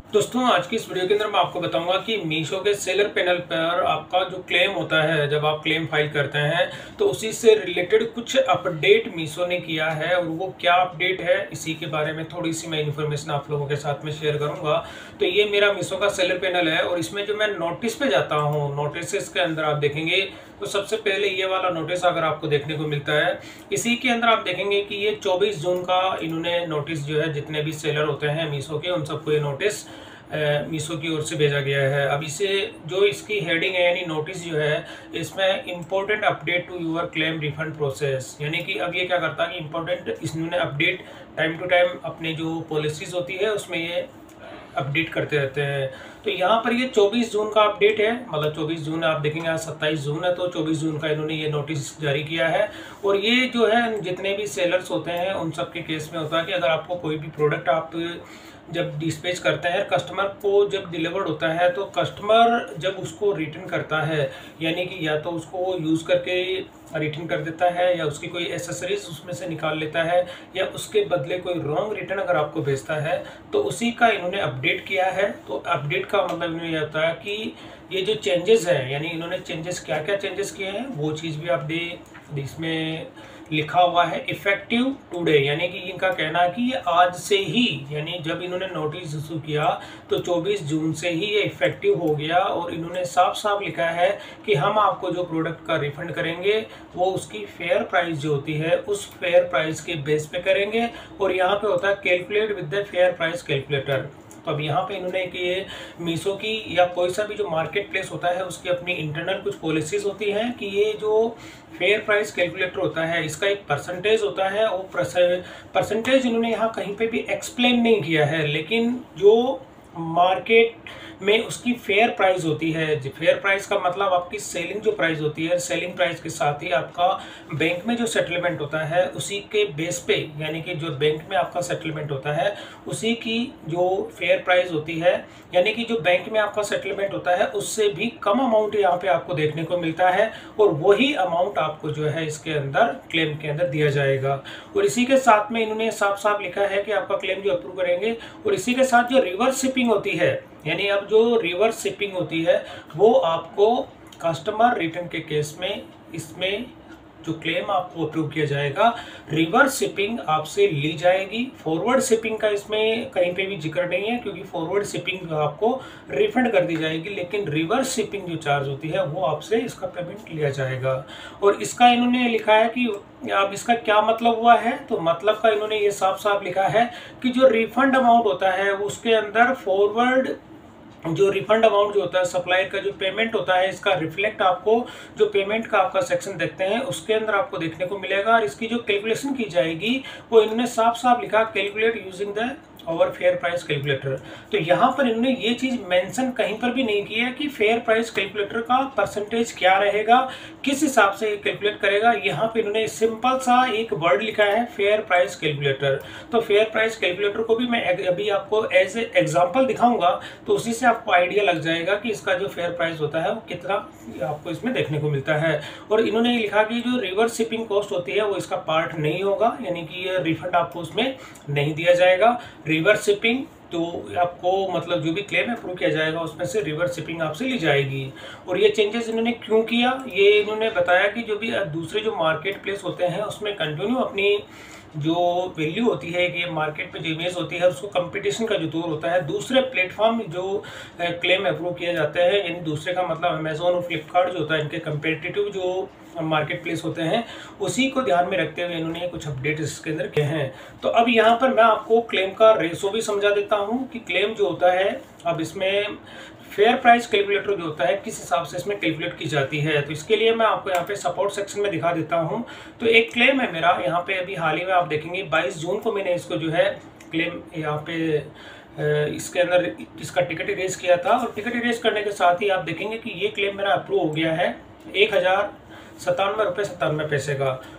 दोस्तों आज की इस वीडियो के अंदर मैं आपको बताऊंगा कि मीशो के सेलर पैनल पर आपका जो क्लेम होता है, जब आप क्लेम फाइल करते हैं तो उसी से रिलेटेड कुछ अपडेट मीशो ने किया है और वो क्या अपडेट है इसी के बारे में थोड़ी सी मैं इन्फॉर्मेशन आप लोगों के साथ में शेयर करूंगा। तो ये मेरा मीशो का सेलर पैनल है और इसमें जो मैं नोटिस पे जाता हूँ, नोटिस के अंदर आप देखेंगे तो सबसे पहले ये वाला नोटिस अगर आपको देखने को मिलता है, इसी के अंदर आप देखेंगे कि ये 24 जून का इन्होंने नोटिस जो है, जितने भी सेलर होते हैं मीशो के उन सबको ये नोटिस मीशो की ओर से भेजा गया है। अब इसे जो इसकी हेडिंग है यानी नोटिस जो है, इसमें important update to your claim refund process, यानी कि अब ये क्या करता है कि इम्पोर्टेंट इन्होंने अपडेट टाइम टू टाइम अपने जो पॉलिसीज होती है उसमें ये अपडेट करते रहते हैं। तो यहाँ पर ये 24 जून का अपडेट है, मतलब 24 जून आप देखेंगे, आज 27 जून है तो 24 जून का इन्होंने ये नोटिस जारी किया है। और ये जो है जितने भी सेलर्स होते हैं उन सब के केस में होता है कि अगर आपको कोई भी प्रोडक्ट आप जब डिस्पैच करते हैं, कस्टमर को जब डिलीवर्ड होता है तो कस्टमर जब उसको रिटर्न करता है, यानी कि या तो उसको यूज़ करके रिटर्न कर देता है या उसकी कोई एसेसरीज उसमें से निकाल लेता है या उसके बदले कोई रॉन्ग रिटर्न अगर आपको भेजता है तो उसी का इन्होंने अपडेट किया है। तो अपडेट का मतलब इन्होंने ये होता है कि ये जो चेंजेस हैं, यानी इन्होंने चेंजेस क्या क्या चेंजेस किए हैं वो चीज़ भी आप इसमें लिखा हुआ है इफेक्टिव टुडे, यानी कि इनका कहना है कि ये आज से ही, यानी जब इन्होंने नोटिस इशू किया तो 24 जून से ही ये इफेक्टिव हो गया। और इन्होंने साफ साफ लिखा है कि हम आपको जो प्रोडक्ट का रिफंड करेंगे वो उसकी फेयर प्राइस जो होती है उस फेयर प्राइस के बेस पे करेंगे। और यहाँ पे होता है calculate with the fair price calculator. तो अब यहाँ पे इन्होंने कि ये मीशो की या कोई सा भी जो मार्केट प्लेस होता है उसकी अपनी इंटरनल कुछ पॉलिसीज होती हैं कि ये जो फेयर प्राइस कैलकुलेटर होता है इसका एक परसेंटेज होता है। वो परसेंटेज इन्होंने यहाँ कहीं पे भी एक्सप्लेन नहीं किया है, लेकिन जो मार्केट में उसकी फेयर प्राइस होती है, फेयर प्राइस का मतलब आपकी सेलिंग जो प्राइस होती है, सेलिंग प्राइस के साथ ही आपका बैंक में जो सेटलमेंट होता है उसी के बेस पे, यानी कि जो बैंक में आपका सेटलमेंट होता है उसी की जो फेयर प्राइस होती है, यानी कि जो बैंक में आपका सेटलमेंट होता है उससे भी कम अमाउंट यहाँ पे आपको देखने को मिलता है। और वही अमाउंट आपको जो है इसके अंदर क्लेम के अंदर दिया जाएगा। और इसी के साथ में इन्होंने साफ साफ लिखा है कि आपका क्लेम जो अप्रूव करेंगे, और इसी के साथ जो रिवर्स शिपिंग होती है, यानी अब जो रिवर्स शिपिंग होती है वो आपको कस्टमर रिटर्न के केस में इसमें जो क्लेम आपको अप्रूव किया जाएगा, रिवर्स शिपिंग आपसे ली जाएगी। फॉरवर्ड शिपिंग का इसमें कहीं पे भी जिक्र नहीं है, क्योंकि फॉरवर्ड शिपिंग आपको रिफंड कर दी जाएगी, लेकिन रिवर्स शिपिंग जो चार्ज होती है वो आपसे इसका पेमेंट लिया जाएगा। और इसका इन्होंने लिखा है कि अब इसका क्या मतलब हुआ है, तो मतलब का इन्होंने ये साफ साफ लिखा है कि जो रिफंड अमाउंट होता है उसके अंदर फॉरवर्ड जो रिफंड अमाउंट जो होता है, सप्लायर का जो पेमेंट होता है, इसका रिफ्लेक्ट आपको जो पेमेंट का आपका सेक्शन देखते हैं उसके अंदर आपको देखने को मिलेगा। और इसकी जो कैलकुलेशन की जाएगी वो इन्होंने साफ साफ लिखा, calculate using the over fair price calculator. तो यहाँ पर इन्होंने ये चीज मेंशन कहीं पर भी नहीं की है कि फेयर प्राइस कैलकुलेटर का परसेंटेज क्या रहेगा, किस हिसाब से कैलकुलेट करेगा। यहाँ पे इन्होंने सिंपल सा एक वर्ड लिखा है, फेयर प्राइस कैलकुलेटर। तो फेयर प्राइस कैलकुलेटर को भी मैं अभी आपको एज ए एग्जाम्पल दिखाऊंगा, तो उसी से आपको आइडिया लग जाएगा कि इसका जो फेयर प्राइस होता है वो कितना आपको इसमें देखने को मिलता है। और इन्होंने लिखा कि जो रिवर्स शिपिंग कॉस्ट होती है वो इसका पार्ट नहीं होगा, यानी कि ये रिफंड आपको उसमें नहीं दिया जाएगा। रिवर्स शिपिंग तो आपको मतलब जो भी क्लेम अप्रूव किया जाएगा उसमें से रिवर्स शिपिंग आपसे ली जाएगी। और ये चेंजेस इन्होंने क्यों किया, ये इन्होंने बताया कि जो भी दूसरे जो मार्केट प्लेस होते हैं उसमें कंटिन्यू अपनी जो वैल्यू होती है कि मार्केट में जो इमेज होती है उसको कंपटीशन का जो दौर होता है, दूसरे प्लेटफॉर्म जो क्लेम अप्रूव किए जाते हैं, यानी दूसरे का मतलब अमेजोन और फ्लिपकार्ट जो होता है, इनके कंपेटिटिव जो मार्केट प्लेस होते हैं उसी को ध्यान में रखते हुए इन्होंने कुछ अपडेट इसके अंदर किए हैं। तो अब यहाँ पर मैं आपको क्लेम का रेशो भी समझा देता हूँ कि क्लेम जो होता है, अब इसमें फेयर प्राइस कैलकुलेटर जो होता है किस हिसाब से इसमें कैलकुलेट की जाती है। तो इसके लिए मैं आपको यहाँ पे सपोर्ट सेक्शन में दिखा देता हूँ। तो एक क्लेम है मेरा यहाँ पे, अभी हाल ही में आप देखेंगे 22 जून को मैंने इसको जो है क्लेम यहाँ पे इसके अंदर इसका टिकट इरेज किया था। और टिकट इरेज करने के साथ ही आप देखेंगे कि ये क्लेम मेरा अप्रूव हो गया है 1097 रुपये 97 पैसे का।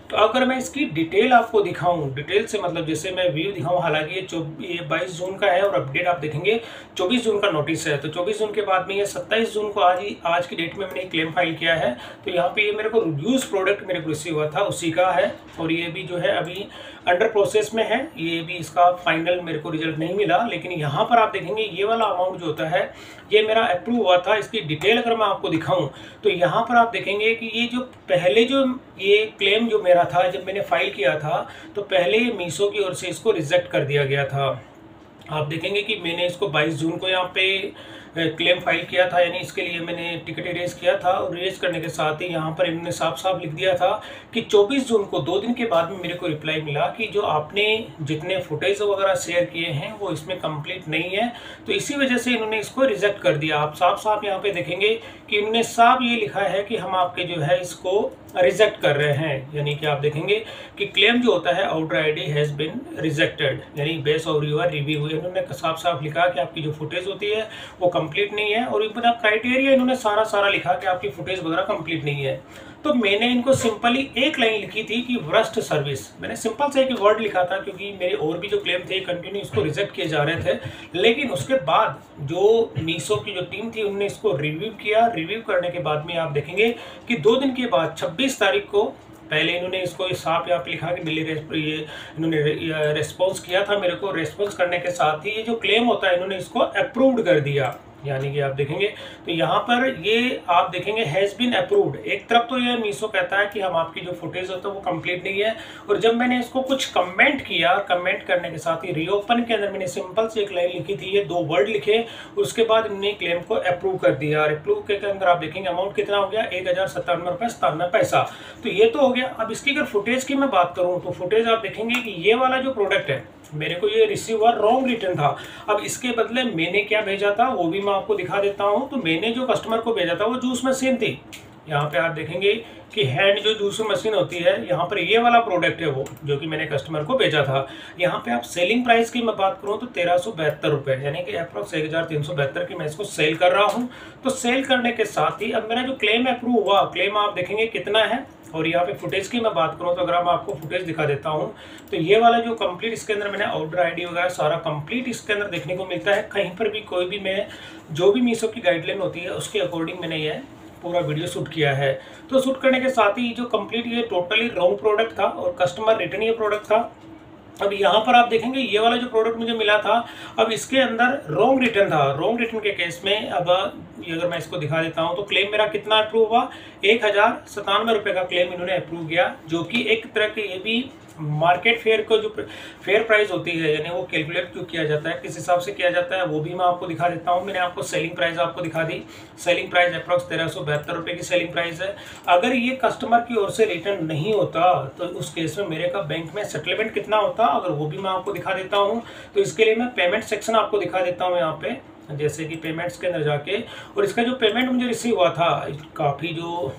तो अगर मैं इसकी डिटेल आपको दिखाऊं, डिटेल से मतलब जैसे मैं व्यू दिखाऊं, हालांकि ये 22 जून का है और अपडेट आप देखेंगे 24 जून का नोटिस है, तो 24 जून के बाद में ये 27 जून को आज की डेट में मैंने क्लेम फाइल किया है। तो यहाँ पे ये मेरे को यूज प्रोडक्ट मेरे को रिसीव हुआ था उसी का है, और ये भी जो है अभी अंडर प्रोसेस में है, ये भी इसका फाइनल मेरे को रिजल्ट नहीं मिला। लेकिन यहाँ पर आप देखेंगे ये वाला अमाउंट जो होता है ये मेरा अप्रूव हुआ था। इसकी डिटेल अगर मैं आपको दिखाऊं तो यहाँ पर आप देखेंगे कि ये जो पहले जो ये क्लेम जो मेरा था जब मैंने फाइल किया था, तो पहले ये मीशो की ओर से इसको रिजेक्ट कर दिया गया था। आप देखेंगे कि मैंने इसको 22 जून को यहाँ पे क्लेम फाइल किया था, यानी इसके लिए मैंने टिकट इरेज किया था, और इरेज करने के साथ ही यहाँ पर इन्होंने साफ साफ लिख दिया था कि 24 जून को 2 दिन के बाद में मेरे को रिप्लाई मिला कि जो आपने जितने फुटेज वगैरह शेयर किए हैं वो इसमें कंप्लीट नहीं है, तो इसी वजह से इन्होंने इसको रिजेक्ट कर दिया। आप साफ साफ यहाँ पे देखेंगे कि इन्होंने साफ ये लिखा है कि हम आपके जो है इसको रिजेक्ट कर रहे हैं, यानी कि आप देखेंगे कि क्लेम जो होता है order ID has been rejected, यानी बेस ऑफ योर रिव्यू। इन्होंने साफ साफ लिखा कि आपकी जो फुटेज होती है वो कंप्लीट नहीं है, और पूरा क्राइटेरिया इन्होंने सारा लिखा कि आपकी फुटेज वगैरह कंप्लीट नहीं है। तो मैंने इनको सिंपली एक लाइन लिखी थी कि वर्स्ट सर्विस, मैंने सिंपल से एक वर्ड लिखा था, क्योंकि मेरे और भी जो क्लेम थे कंटिन्यू इसको रिजेक्ट किए जा रहे थे। लेकिन उसके बाद जो मीशो की जो टीम थी उन्होंने इसको रिव्यू किया। रिव्यू करने के बाद में आप देखेंगे कि 2 दिन के बाद 26 तारीख को पहले इन्होंने इसको साफ यहाँ पे लिखा कि ये इन्होंने रेस्पॉन्स किया था मेरे को। रेस्पॉन्स करने के साथ ही ये जो क्लेम होता है इन्होंने इसको अप्रूव्ड कर दिया, यानी कि आप देखेंगे तो यहाँ पर ये आप देखेंगे हैज बीन अप्रूव्ड। एक तरफ तो ये मीशो कहता है कि हम आपकी जो फुटेज होता है वो कंप्लीट नहीं है, और जब मैंने इसको कुछ कमेंट किया, कमेंट करने के साथ ही रीओपन के अंदर मैंने सिंपल से एक लाइन लिखी थी, ये 2 वर्ड लिखे, उसके बाद इन्होंने क्लेम को अप्रूव कर दिया। और अप्रूव के अंदर आप देखेंगे अमाउंट कितना हो गया, 1097 रुपये तो ये तो हो गया। अब इसकी अगर फुटेज की मैं बात करूँ तो फुटेज आप देखेंगे कि ये वाला जो प्रोडक्ट है मेरे को ये रिसीव हुआ रॉन्ग रिटर्न था। अब इसके बदले मैंने क्या भेजा था वो भी मैं आपको दिखा देता हूं। तो मैंने जो कस्टमर को भेजा था वो जूस मशीन थी। यहाँ पे आप देखेंगे कि हैंड जो जूस मशीन होती है, यहाँ पर ये वाला प्रोडक्ट है वो जो कि मैंने कस्टमर को भेजा था। यहाँ पे आप सेलिंग प्राइस की मैं बात करूँ तो 1372 रुपये, यानी कि अप्रॉक्स 1372 की मैं इसको सेल कर रहा हूँ। तो सेल करने के साथ ही अब मेरा जो क्लेम अप्रूव हुआ, क्लेम आप देखेंगे कितना है। और यहाँ पे फुटेज की मैं बात करूँ तो अगर मैं आपको फुटेज दिखा देता हूँ तो ये वाला जो कंप्लीट इसके अंदर मैंने ऑर्डर आईडी वगैरह सारा कंप्लीट इसके अंदर देखने को मिलता है। कहीं पर भी कोई भी मैं जो भी मीशो की गाइडलाइन होती है उसके अकॉर्डिंग मैंने ये पूरा वीडियो शूट किया है। तो शूट करने के साथ ही जो कंप्लीट ये टोटली रॉन्ग प्रोडक्ट था और कस्टमर रिटर्न ये प्रोडक्ट था। अब यहाँ पर आप देखेंगे ये वाला जो प्रोडक्ट मुझे मिला था, अब इसके अंदर रॉन्ग रिटर्न था। रॉन्ग रिटर्न के केस में अब ये अगर मैं इसको दिखा देता हूँ तो क्लेम मेरा कितना अप्रूव हुआ, 1097 रुपये का क्लेम इन्होंने अप्रूव किया, जो कि एक तरह के ये भी मार्केट फेयर को जो फेयर प्राइस होती है, यानी वो कैलकुलेट क्यों किया जाता है, किस हिसाब से किया जाता है, वो भी मैं आपको दिखा देता हूँ। मैंने आपको सेलिंग प्राइस आपको दिखा दी। सेलिंग प्राइस अप्रॉक्स 1372 रुपये की सेलिंग प्राइस है। अगर ये कस्टमर की ओर से रिटर्न नहीं होता तो उस केस में मेरे का बैंक में सेटलमेंट कितना होता, अगर वो भी मैं आपको दिखा देता हूँ। तो इसके लिए मैं पेमेंट सेक्शन आपको दिखा देता हूँ यहाँ पे, जैसे कि पेमेंट्स के अंदर जाके, और इसका जो पेमेंट मुझे रिसीव हुआ था काफ़ी जो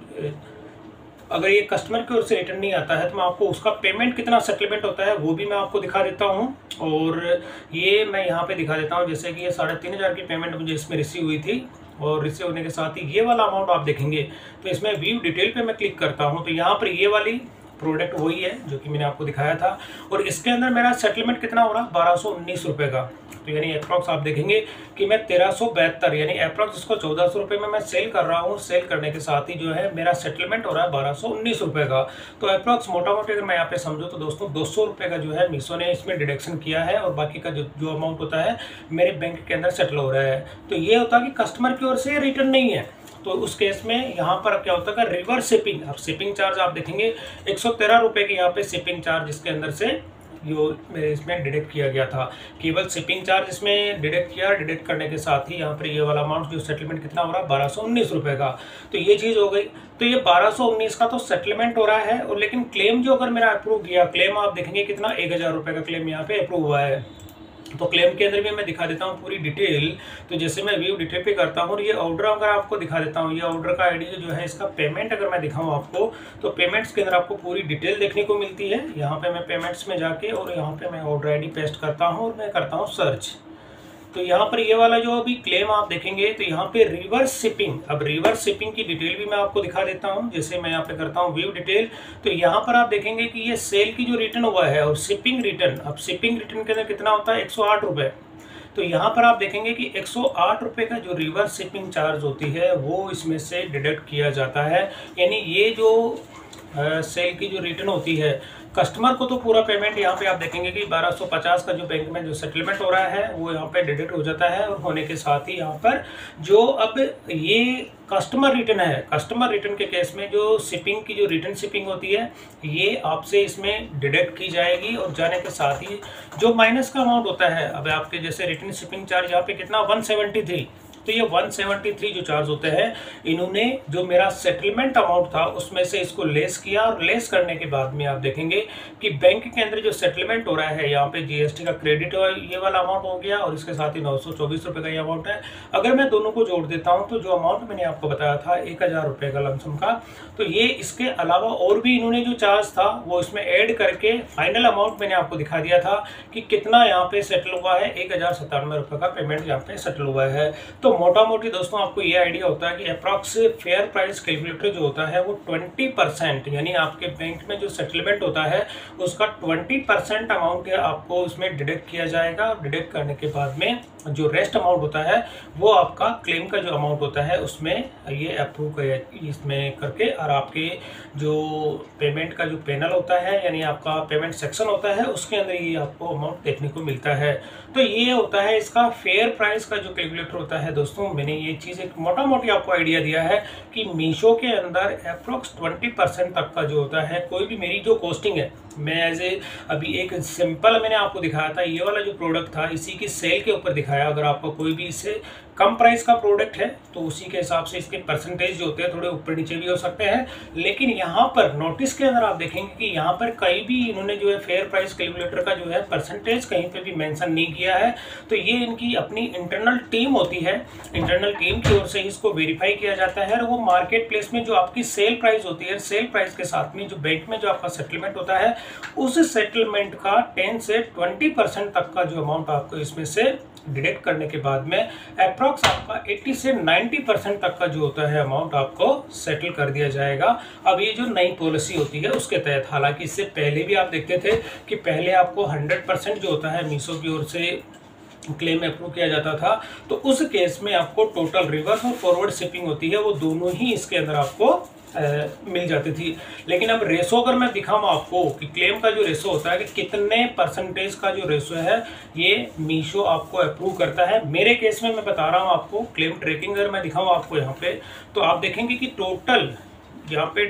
अगर ये कस्टमर की ओर से रिटर्न नहीं आता है तो मैं आपको उसका पेमेंट कितना सेटलमेंट होता है वो भी मैं आपको दिखा देता हूँ। और ये मैं यहाँ पे दिखा देता हूँ, जैसे कि ये 3500 की पेमेंट मुझे इसमें रिसीव हुई थी, और रिसीव होने के साथ ही ये वाला अमाउंट आप देखेंगे तो इसमें व्यू डिटेल पे मैं क्लिक करता हूँ तो यहाँ पर ये वाली प्रोडक्ट वही है जो कि मैंने आपको दिखाया था, और इसके अंदर मेरा सेटलमेंट कितना हो रहा, 1219 रुपये का। तो यानी अप्रॉक्स आप देखेंगे कि मैं 1372 यानी अप्रॉक्स इसको 1400 रुपये में मैं सेल कर रहा हूँ। सेल करने के साथ ही जो है मेरा सेटलमेंट हो रहा है 1219 रुपये का। तो अप्रॉक्स मोटा मोटी अगर मैं यहाँ पे समझूँ तो दोस्तों 200 रुपये का जो है मीशो ने इसमें डिडक्शन किया है, और बाकी का जो अमाउंट होता है मेरे बैंक के अंदर सेटल हो रहा है। तो ये होता है कि कस्टमर की ओर से रिटर्न नहीं है, तो उस केस में यहाँ पर क्या होता है रिवर्स शिपिंग। अब शिपिंग चार्ज आप देखेंगे 113 रुपये की यहाँ पे शिपिंग चार्ज इसके अंदर से जो मेरे इसमें डिडक्ट किया गया था। केवल शिपिंग चार्ज इसमें डिडक्ट किया, डिडक्ट करने के साथ ही यहाँ पर ये वाला अमाउंट जो सेटलमेंट कितना हो रहा है 1219 रुपये का। तो ये चीज़ हो गई। तो ये 1219 का तो सेटलमेंट हो रहा है, और लेकिन क्लेम जो अगर मेरा अप्रूव किया, क्लेम आप देखेंगे कितना 1000 रुपये का क्लेम यहाँ पे अप्रूव हुआ है। तो क्लेम के अंदर भी मैं दिखा देता हूँ पूरी डिटेल। तो जैसे मैं व्यू डिटेल पे करता हूँ, और ये ऑर्डर अगर आपको दिखा देता हूँ, ये ऑर्डर का आईडी जो है इसका पेमेंट अगर मैं दिखाऊँ आपको तो पेमेंट्स के अंदर आपको पूरी डिटेल देखने को मिलती है। यहाँ पे मैं पेमेंट्स में जाके और यहाँ पे मैं ऑर्डर आईडी पेस्ट करता हूँ और मैं करता हूँ सर्च। तो यहाँ पर ये वाला जो अभी क्लेम आप देखेंगे तो यहाँ पे रिवर्स शिपिंग, अब रिवर्स शिपिंग की डिटेल भी मैं आपको दिखा देता हूँ। जैसे मैं यहाँ पे करता हूँ व्यू डिटेल, तो यहाँ पर आप देखेंगे कि ये सेल की जो रिटर्न हुआ है और शिपिंग रिटर्न, अब शिपिंग रिटर्न के अंदर कितना होता है 108 रुपये। तो यहाँ पर आप देखेंगे कि 108 रुपये का जो रिवर्स शिपिंग चार्ज होती है वो इसमें से डिडक्ट किया जाता है। यानी ये जो सेल की जो रिटर्न होती है, कस्टमर को तो पूरा पेमेंट यहाँ पे आप देखेंगे कि 1250 का जो बैंक में जो सेटलमेंट हो रहा है वो यहाँ पे डिडक्ट हो जाता है। और होने के साथ ही यहाँ पर जो अब ये कस्टमर रिटर्न है, कस्टमर रिटर्न के केस में जो शिपिंग की जो रिटर्न शिपिंग होती है ये आपसे इसमें डिडक्ट की जाएगी। और जाने के साथ ही जो माइनस का अमाउंट होता है, अब आपके जैसे रिटर्न शिपिंग चार्ज यहाँ पे कितना 173, तो ये 173 जो चार्ज होते हैं इन्होंने जो मेरा सेटलमेंट अमाउंट था उसमें से इसको लेस किया। और लेस करने के बाद में आप देखेंगे कि बैंक के अंदर जो सेटलमेंट हो रहा है यहाँ पे जीएसटी का क्रेडिट ये वाला अमाउंट हो गया और इसके साथ ही 924 रुपये का ये अमाउंट है। अगर मैं दोनों को जोड़ देता हूँ तो जो अमाउंट मैंने आपको बताया था 1000 रुपये का लमसम का, तो ये इसके अलावा और भी इन्होंने जो चार्ज था वो इसमें ऐड करके फाइनल अमाउंट मैंने आपको दिखा दिया था कि कितना यहाँ पे सेटल हुआ है, 1097 रुपये का पेमेंट यहाँ पे सेटल हुआ है। तो मोटा मोटी दोस्तों आपको ये आइडिया होता है कि अप्रॉक्स फेयर प्राइस कैलकुलेटर जो होता है वो 20%, यानी आपके बैंक में जो सेटलमेंट होता है उसका 20% अमाउंट आपको उसमें डिडक्ट किया जाएगा। डिडक्ट करने के बाद में जो रेस्ट अमाउंट होता है वो आपका क्लेम का जो अमाउंट होता है उसमें ये अप्रूव इसमें करके, और आपके जो पेमेंट का जो पैनल होता है यानी आपका पेमेंट सेक्शन होता है उसके अंदर ये आपको अमाउंट देखने को मिलता है। तो ये होता है इसका फेयर प्राइस का जो कैलकुलेटर होता है। दोस्तों मैंने ये चीज़ एक मोटा मोटी आपको आइडिया दिया है कि मीशो के अंदर अप्रोक्स 20% तक का जो होता है, कोई भी मेरी जो कॉस्टिंग है, मैं एज ए अभी एक सिंपल मैंने आपको दिखाया था, ये वाला जो प्रोडक्ट था इसी की सेल के ऊपर दिखाया। अगर आपको कोई भी इससे कम प्राइस का प्रोडक्ट है तो उसी के हिसाब से इसके परसेंटेज जो होते हैं थोड़े ऊपर नीचे भी हो सकते हैं। लेकिन यहाँ पर नोटिस के अंदर आप देखेंगे कि यहाँ पर कहीं भी इन्होंने जो है फेयर प्राइस कैलकुलेटर का जो है परसेंटेज कहीं पे भी मेंशन नहीं किया है। तो ये इनकी अपनी इंटरनल टीम होती है, इंटरनल टीम की ओर से इसको वेरीफाई किया जाता है। और वो मार्केट प्लेस में जो आपकी सेल प्राइस होती है, सेल प्राइस के साथ में जो बैंक में जो आपका सेटलमेंट होता है उस सेटलमेंट का 10 से 20% तक का जो अमाउंट आपको इसमें से डिडक्ट करने के बाद में अप्रॉक्स आपका 80 से 90% तक का जो होता है अमाउंट आपको सेटल कर दिया जाएगा। अब ये जो नई पॉलिसी होती है उसके तहत, हालांकि इससे पहले भी आप देखते थे कि पहले आपको 100% जो होता है मीशो की ओर से क्लेम अप्रूव किया जाता था, तो उस केस में आपको टोटल रिवर्स और फॉरवर्ड शिपिंग होती है वो दोनों ही इसके अंदर आपको मिल जाती थी। लेकिन अब रेशो अगर मैं दिखाऊँ आपको कि क्लेम का जो रेशो होता है कि कितने परसेंटेज का जो रेशो है ये मीशो आपको अप्रूव करता है। मेरे केस में मैं बता रहा हूँ आपको क्लेम ट्रैकिंग अगर मैं दिखाऊँ आपको यहाँ पे, तो आप देखेंगे कि टोटल यहाँ पे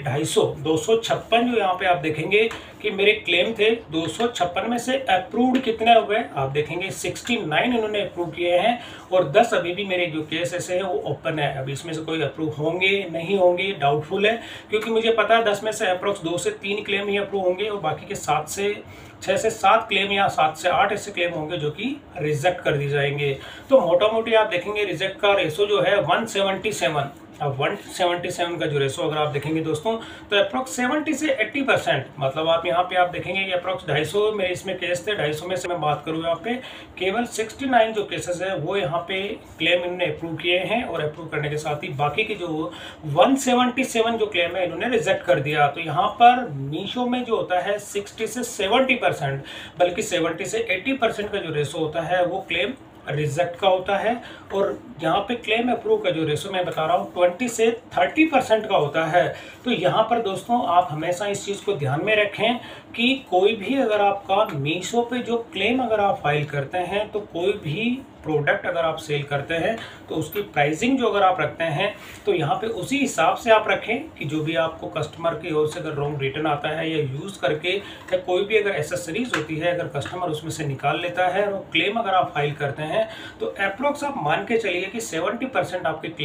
256 जो यहाँ पे आप देखेंगे कि मेरे क्लेम थे 256 में से अप्रूव्ड कितने हुए आप देखेंगे 69 इन्होंने अप्रूव किए हैं और 10 अभी भी मेरे जो केस ऐसे हैं वो ओपन है। अभी इसमें से कोई अप्रूव होंगे नहीं होंगे डाउटफुल है, क्योंकि मुझे पता है 10 में से अप्रोक्स 2 से 3 क्लेम ही अप्रूव होंगे और बाकी के 6 से 7 क्लेम या 7 से 8 ऐसे क्लेम होंगे जो कि रिजेक्ट कर दिए जाएंगे। तो मोटा मोटी आप देखेंगे रिजेक्ट का रेशो जो है 177। अब 177 का जो रेशो अगर आप देखेंगे दोस्तों तो अप्रोक्स 70 से 80%, मतलब आप यहाँ पे आप देखेंगे कि अप्रोक्स 250 मेरे इसमें केस थे। 250 में से मैं बात करूँ यहाँ पे केवल 69 जो केसेस है वो यहाँ पे क्लेम इन्होंने अप्रूव किए हैं और अप्रूव करने के साथ ही बाकी की जो 177 जो क्लेम है इन्होंने रिजेक्ट कर दिया। तो यहाँ पर मीशो में जो होता है 60 से 70%, बल्कि 70 से 80% का जो रेशो होता है वो क्लेम रिजेक्ट का होता है। और यहाँ पे क्लेम अप्रूव का जो रेशो मैं बता रहा हूँ 20 से 30% का होता है। तो यहाँ पर दोस्तों आप हमेशा इस चीज़ को ध्यान में रखें कि कोई भी अगर आपका मीशो पे जो क्लेम अगर आप फाइल करते हैं, तो कोई भी प्रोडक्ट अगर आप सेल करते हैं तो उसकी प्राइसिंग जो अगर आप रखते हैं तो यहाँ पे उसी हिसाब से आप रखें कि जो भी आपको कस्टमर की ओर से अगर रॉन्ग रिटर्न आता है या यूज़ करके या कोई भी अगर एसेसरीज होती है अगर कस्टमर उसमें से निकाल लेता है और क्लेम अगर आप फाइल करते हैं तो अप्रोक्स आप मान के चलिए कि 70% आपके क्लेम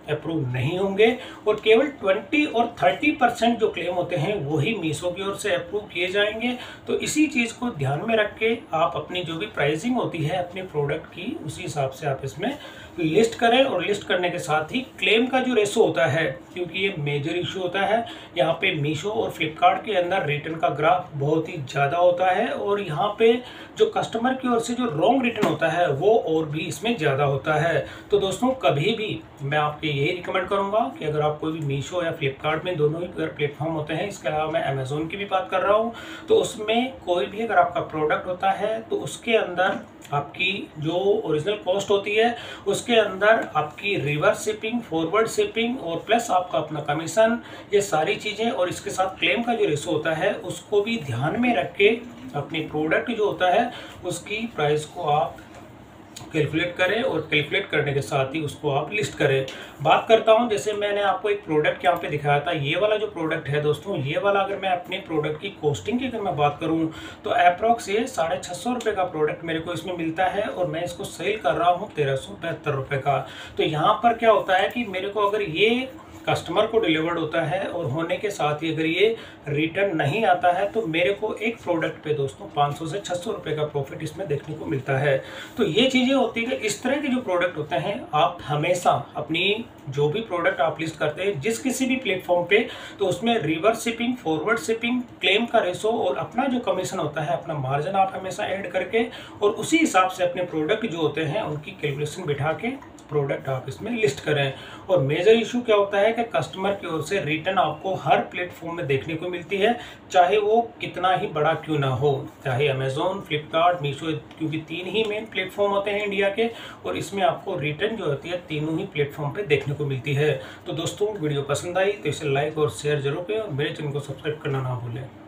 अप्रूव नहीं होंगे और केवल 20 और 30% जो क्लेम होते हैं वही मीशो की ओर से अप्रूव किए जाएंगे। तो इसी चीज़ को ध्यान में रख के आप अपनी जो भी प्राइसिंग होती है अपने प्रोडक्ट की उसी हिसाब से आप इसमें लिस्ट करें। और लिस्ट करने के साथ ही क्लेम का जो रेशो होता है, क्योंकि ये मेजर इशू होता है, यहाँ पे मीशो और फ्लिपकार्ट के अंदर रिटर्न का ग्राफ बहुत ही ज़्यादा होता है और यहाँ पे जो कस्टमर की ओर से जो रॉन्ग रिटर्न होता है वो और भी इसमें ज़्यादा होता है। तो दोस्तों कभी भी मैं आपको यही रिकमेंड करूँगा कि अगर आप कोई भी मीशो या फ्लिपकार्ट में, दोनों ही अगर प्लेटफॉर्म होते हैं, इसके अलावा मैं अमेज़ोन की भी बात कर रहा हूँ, तो उसमें कोई भी अगर आपका प्रोडक्ट होता है तो उसके अंदर आपकी जो ओरिजिनल कॉस्ट होती है उसके अंदर आपकी रिवर्स शिपिंग, फॉरवर्ड शिपिंग और प्लस आपका अपना कमीशन, ये सारी चीज़ें और इसके साथ क्लेम का जो रेशो होता है उसको भी ध्यान में रख के अपनी प्रोडक्ट जो होता है उसकी प्राइस को आप कैलकुलेट करें और कैलकुलेट करने के साथ ही उसको आप लिस्ट करें। बात करता हूं, जैसे मैंने आपको एक प्रोडक्ट यहाँ पे दिखाया था, ये वाला जो प्रोडक्ट है दोस्तों, ये वाला अगर मैं अपने प्रोडक्ट की कॉस्टिंग की अगर मैं बात करूं तो अप्रॉक्स ये 650 रुपये का प्रोडक्ट मेरे को इसमें मिलता है और मैं इसको सेल कर रहा हूँ 1372 रुपये का। तो यहाँ पर क्या होता है कि मेरे को अगर ये कस्टमर को डिलीवर्ड होता है और होने के साथ ही अगर ये रिटर्न नहीं आता है तो मेरे को एक प्रोडक्ट पे दोस्तों 500 से 600 रुपये का प्रॉफिट इसमें देखने को मिलता है। तो ये चीज़ें होती है कि इस तरह के जो प्रोडक्ट होते हैं आप हमेशा अपनी जो भी प्रोडक्ट आप लिस्ट करते हैं जिस किसी भी प्लेटफॉर्म पे, तो उसमें reverse shipping, forward shipping, claim का रेशो और अपना जो कमीशन होता है, अपना मार्जिन आप हमेशा ऐड करके और उसी हिसाब से अपने प्रोडक्ट जो होते हैं उनकी कैलकुलेशन बिठा के प्रोडक्ट आप इसमें लिस्ट करें। और मेजर इशू क्या होता है कि कस्टमर की ओर से रिटर्न आपको हर प्लेटफॉर्म में देखने को मिलती है, चाहे वो कितना ही बड़ा क्यों ना हो, चाहे अमेजोन, फ्लिपकार्ट, मीशो, क्योंकि 3 ही मेन प्लेटफॉर्म होते हैं इंडिया के और इसमें आपको रिटर्न जो होती है तीनों ही प्लेटफॉर्म पे देखने को मिलती है। तो दोस्तों वीडियो पसंद आई तो इसे लाइक और शेयर जरूर करें और मेरे चैनल को सब्सक्राइब करना ना भूलें।